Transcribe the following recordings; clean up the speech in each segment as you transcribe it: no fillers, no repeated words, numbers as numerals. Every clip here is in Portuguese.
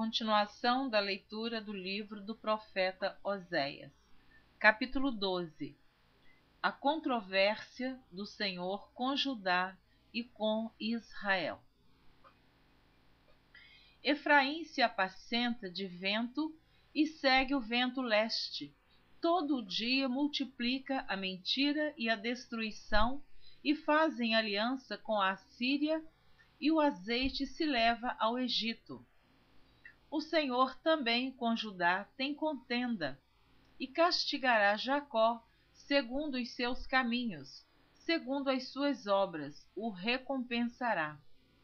continuação da leitura do livro do profeta Oséias. Capítulo 12. A controvérsia do Senhor com Judá e com Israel. Efraim se apacenta de vento e segue o vento leste. Todo dia multiplica a mentira e a destruição e fazem aliança com a Assíria, e o azeite se leva ao Egito. O Senhor também com Judá tem contenda, e castigará Jacó segundo os seus caminhos, segundo as suas obras, o recompensará.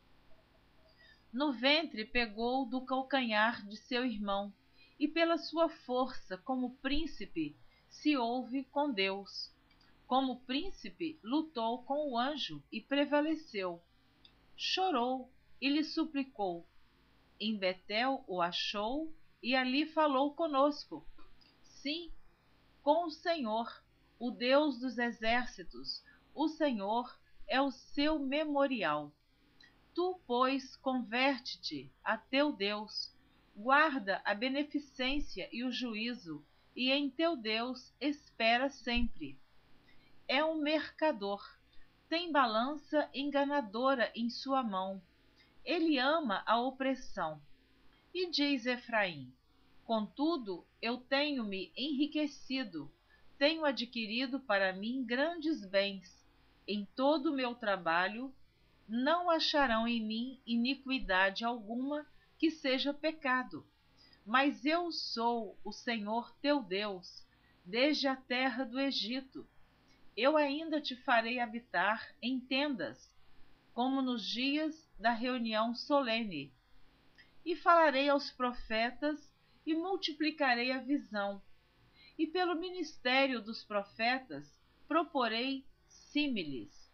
No ventre pegou do calcanhar de seu irmão, e pela sua força como príncipe se houve com Deus. Como príncipe lutou com o anjo e prevaleceu. Chorou e lhe suplicou. Em Betel o achou e ali falou conosco. Sim, com o Senhor, o Deus dos exércitos, o Senhor é o seu memorial. Tu, pois, converte-te a teu Deus, guarda a beneficência e o juízo, e em teu Deus espera sempre. É um mercador, tem balança enganadora em sua mão. Ele ama a opressão. E diz Efraim: contudo, eu tenho me enriquecido, tenho adquirido para mim grandes bens. Em todo o meu trabalho, não acharão em mim iniquidade alguma que seja pecado. Mas eu sou o Senhor teu Deus, desde a terra do Egito. Eu ainda te farei habitar em tendas, como nos dias da reunião solene. E falarei aos profetas e multiplicarei a visão. E pelo ministério dos profetas proporei símiles.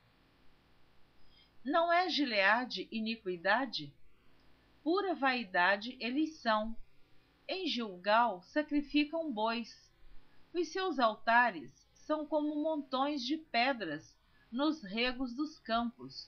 Não é Gileade iniquidade? Pura vaidade eles são. Em Gilgal sacrificam bois. Os seus altares são como montões de pedras nos regos dos campos.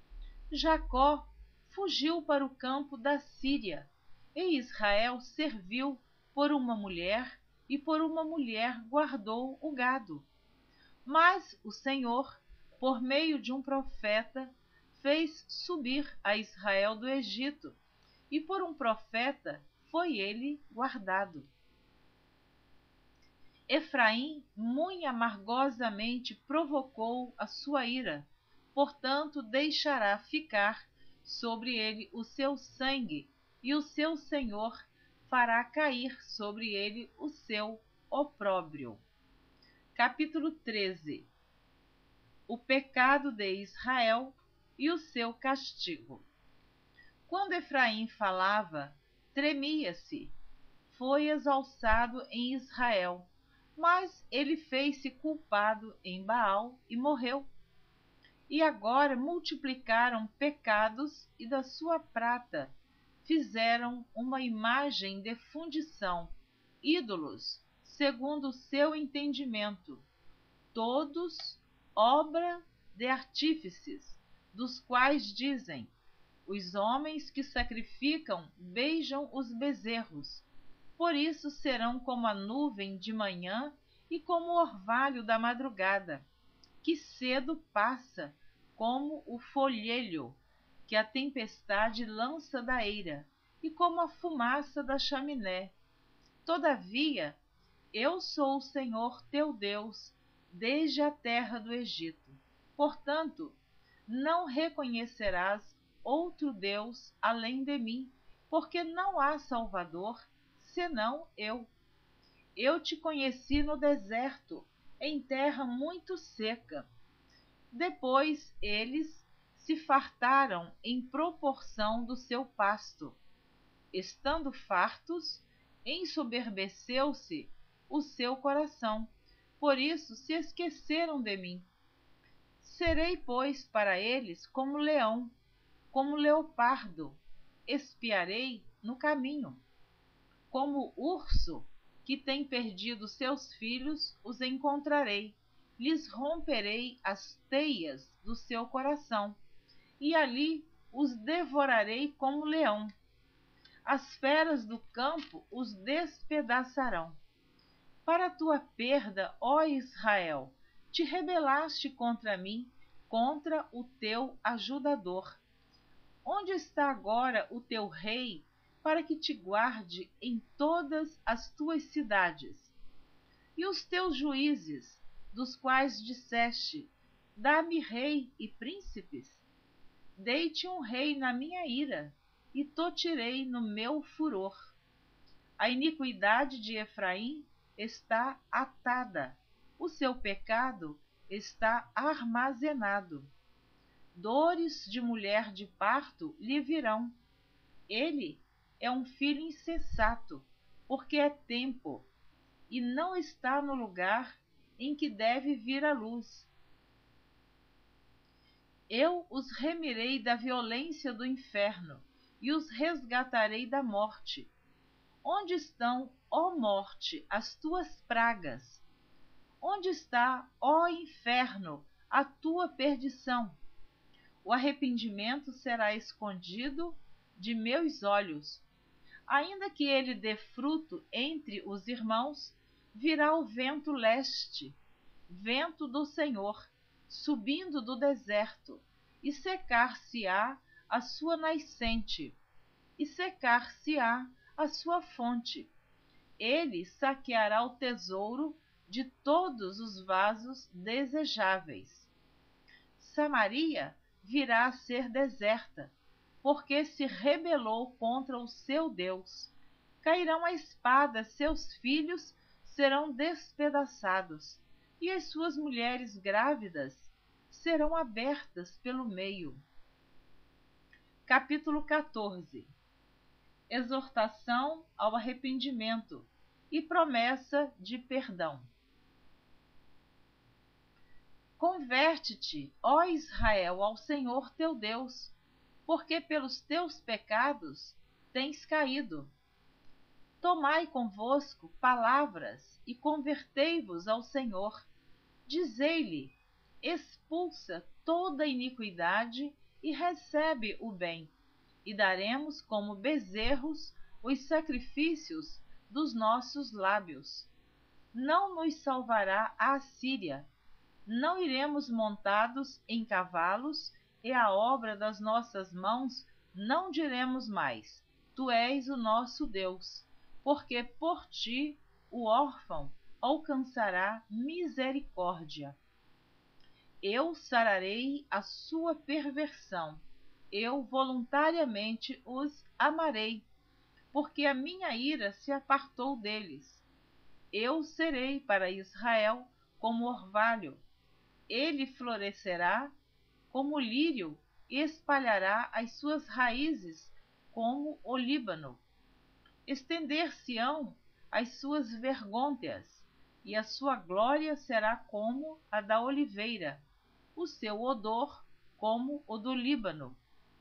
Jacó fugiu para o campo da Síria, e Israel serviu por uma mulher, e por uma mulher guardou o gado. Mas o Senhor, por meio de um profeta, fez subir a Israel do Egito, e por um profeta foi ele guardado. Efraim muito amargosamente provocou a sua ira, portanto deixará ficar sobre ele o seu sangue, e o seu Senhor fará cair sobre ele o seu opróbrio. Capítulo 13. O pecado de Israel e o seu castigo. Quando Efraim falava, tremia-se, foi exalçado em Israel, mas ele fez-se culpado em Baal e morreu. E agora multiplicaram pecados e da sua prata fizeram uma imagem de fundição, ídolos, segundo o seu entendimento, todos obra de artífices, dos quais dizem: os homens que sacrificam beijam os bezerros, por isso serão como a nuvem de manhã e como o orvalho da madrugada, que cedo passa, como o folhelho que a tempestade lança da eira, e como a fumaça da chaminé. Todavia, eu sou o Senhor teu Deus, desde a terra do Egito. Portanto, não reconhecerás outro Deus além de mim, porque não há Salvador, senão eu. Eu te conheci no deserto, em terra muito seca. Depois eles se fartaram em proporção do seu pasto. Estando fartos, ensoberbeceu-se o seu coração, por isso se esqueceram de mim. Serei, pois, para eles como leão, como leopardo, espiarei no caminho. Como urso que tem perdido seus filhos, os encontrarei, lhes romperei as teias do seu coração, e ali os devorarei como leão. As feras do campo os despedaçarão. Para tua perda, ó Israel, te rebelaste contra mim, contra o teu ajudador. Onde está agora o teu rei, para que te guarde em todas as tuas cidades? E os teus juízes, dos quais disseste: dá-me rei e príncipes? Dei-te um rei na minha ira, e to tirei no meu furor. A iniquidade de Efraim está atada, o seu pecado está armazenado. Dores de mulher de parto lhe virão. Ele é um filho insensato, porque é tempo, e não está no lugar em que deve vir a luz. Eu os remirei da violência do inferno, e os resgatarei da morte. Onde estão, ó morte, as tuas pragas? Onde está, ó inferno, a tua perdição? O arrependimento será escondido de meus olhos. Ainda que ele dê fruto entre os irmãos, virá o vento leste, vento do Senhor, subindo do deserto, e secar-se-á a sua nascente, e secar-se-á a sua fonte. Ele saqueará o tesouro de todos os vasos desejáveis. Samaria virá a ser deserta, porque se rebelou contra o seu Deus. Cairão a espada, seus filhos serão despedaçados, e as suas mulheres grávidas serão abertas pelo meio. Capítulo 14. Exortação ao arrependimento e promessa de perdão. Converte-te, ó Israel, ao Senhor teu Deus, porque pelos teus pecados tens caído. Tomai convosco palavras e convertei-vos ao Senhor. Dizei-lhe: expulsa toda iniquidade e recebe o bem, e daremos como bezerros os sacrifícios dos nossos lábios. Não nos salvará a Assíria, não iremos montados em cavalos, e a obra das nossas mãos não diremos mais: tu és o nosso Deus, porque por ti o órfão alcançará misericórdia. Eu sararei a sua perversão, eu voluntariamente os amarei, porque a minha ira se apartou deles. Eu serei para Israel como orvalho, ele florescerá como o lírio e espalhará as suas raízes como o Líbano. Estender-se-ão as suas vergônteas, e a sua glória será como a da oliveira, o seu odor como o do Líbano.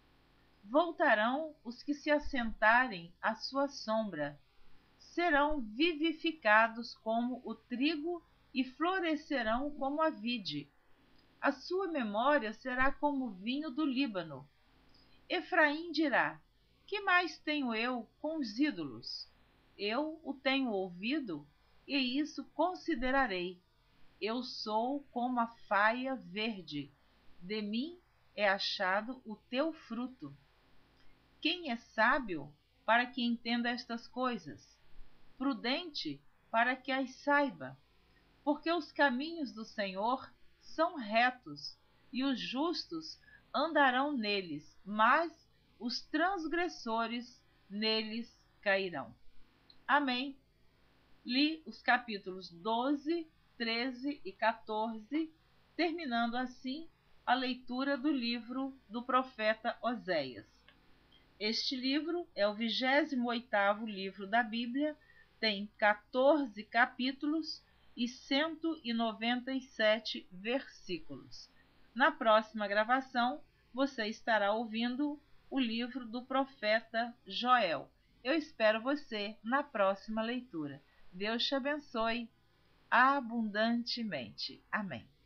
Voltarão os que se assentarem à sua sombra, serão vivificados como o trigo e florescerão como a vide. A sua memória será como o vinho do Líbano. Efraim dirá: que mais tenho eu com os ídolos? Eu o tenho ouvido, e isso considerarei. Eu sou como a faia verde, de mim é achado o teu fruto. Quem é sábio para que entenda estas coisas? Prudente para que as saiba? Porque os caminhos do Senhor são retos, e os justos andarão neles, mas os transgressores neles cairão. Amém. Li os capítulos 12, 13 e 14, terminando assim a leitura do livro do profeta Oséias. Este livro é o 28º livro da Bíblia, tem 14 capítulos e 197 versículos. Na próxima gravação, você estará ouvindo o livro do profeta Joel. Eu espero você na próxima leitura. Deus te abençoe abundantemente. Amém.